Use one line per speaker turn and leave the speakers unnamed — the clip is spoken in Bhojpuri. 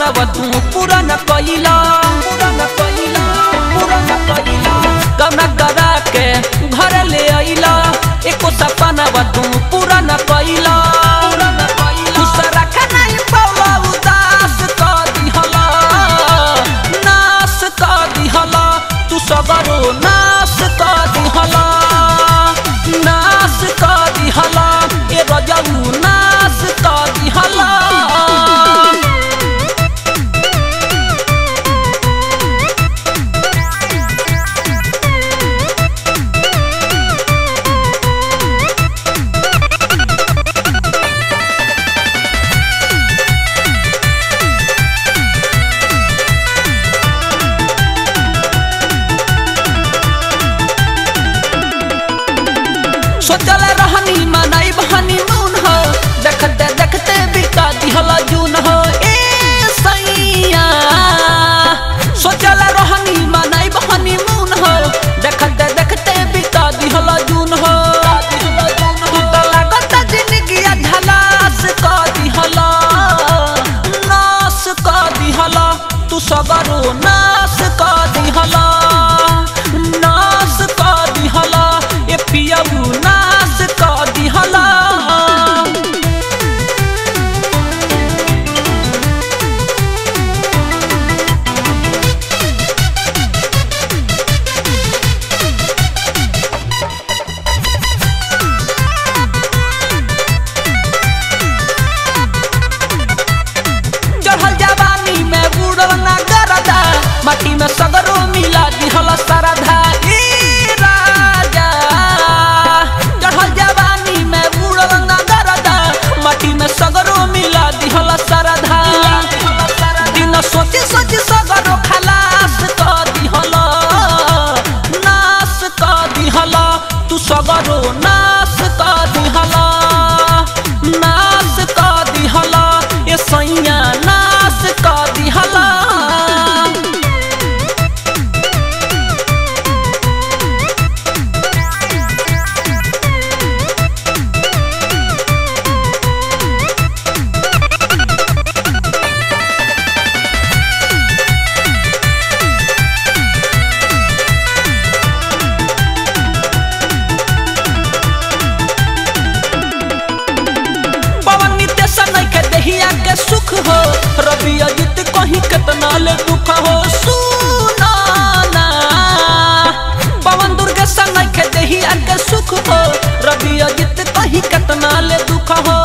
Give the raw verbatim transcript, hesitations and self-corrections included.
सपनावा तू पूरा न कइला पूरा न कइला पूरा न कइला कौना करा के घर ले आइला एको सपनावा तू पूरा न कइला पूरा न कइला दूसरा का नहीं पौला उदास क दिहला नाश क दिहला तू सगरो नाश क दिहला नाश क दिहला ए रजऊ नाश क दिहला सोचल रहनी मनाई बहनी नून हो देखते देखते बिका दिहला जून हो ए सैया सोचल रहनी मनाई बहनी नून हो देखते देखते बिका दिहला जून हो तू तो लागत जिंदगी झलास क दिहला नाश क दिहला तू सगरो नाश क दिहला नाश क दिहला ए पियाऊ नाश क दिहला चढ़ल जवानी में बुड़ल ना गरदा माटी में सगरो मिला दिहला सरधा ए राजा चढ़ल जवानी में बुड़ल ना गरदा माटी में सगरो मिला दिहला सरधा दिन सोची सोची सगरो खलास क दिहला नाश क दिहला तू सगरो नाश क दिहला नाश क दिहला ए सैया नाश क दिहला पवन नित्य सनई के दहिया के सुख हो रवि अजित कहीं कितना ले दुख हो सुना ना पवन दुर्गे सनई के दहिया के सुख हो रवि अजित कहीं कितना ले दुख हो